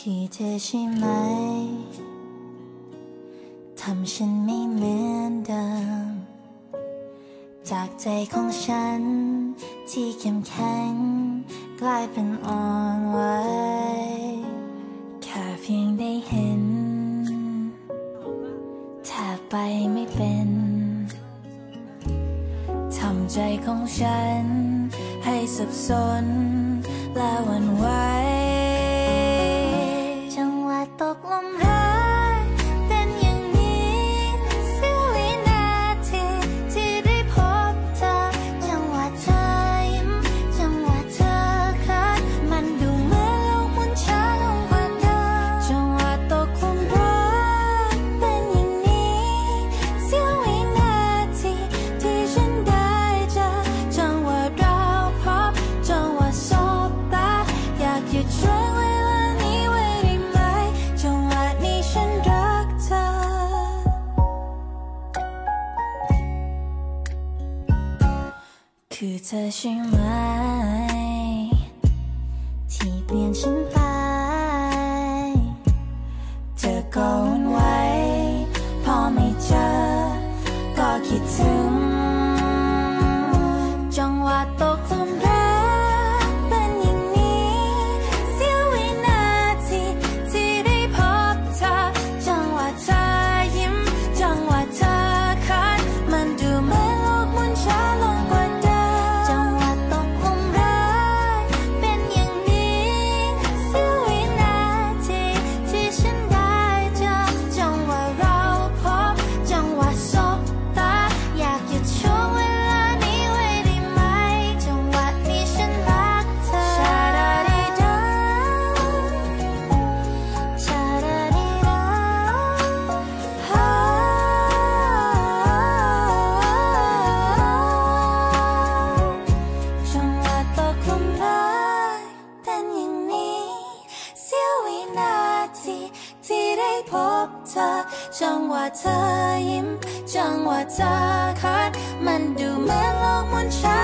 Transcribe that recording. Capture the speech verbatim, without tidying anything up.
คือเธอใช่ไหมทำฉันไม่เหมือนเดิมจากใจของฉันที่เข้มแข็งกลายเป็นอ่อนไหวแค่เพียงได้เห็นแทบไปไม่เป็นทำใจของฉันให้สับสนและหวั่นไหวจังหวะตกลมรักเป็นอย่างนี้เสี้ยววินาทีที่ได้พบเธอจังหวะเธอยิ้มจังหวะเธอคัดมันดูเหมือนโลกหมุนช้าลงกว่าเดิมจังหวะตกลมรักเป็นอย่างนี้เสี้ยววินาทีที่ฉันได้เจอจังหวะเราพบจังหวะสบตาอยากหยุดช่วยเวลานี้ไว้ได้ไหมจังหวะนี้ฉันรักเธอคือเธอใช่ไหมที่เปลี่ยนฉันไปเธอก็วุ่นวายพอไม่เจอก็คิดถึงจังหวะตกลมรักเป็นอย่างนี้เสี้ยววินาทีที่ได้พบเธอจังหวะเธอยิ้มจังหวะเธอคัดมันดูเหมือนโลกหมุนช้าลงกว่าเดิมจังหวะตกลมรักเป็นอย่างนี้เสี้ยววินาทีที่ฉันได้เจอจังหวะเราพบจังหวะสบตาอยากหยุดช่วงเวลานี้ไว้ได้ไหมจังหวะนี้ฉันรักเธอชาดาดีดาชาดาดีดาฮาจังหวะตกลมรักเป็นอย่างนี้เสี้ยววินาทีที่ได้พบเธอจังหวะเธอยิ้มจังหวะเธอคัดมันดูเหมือนโลกหมุนช้า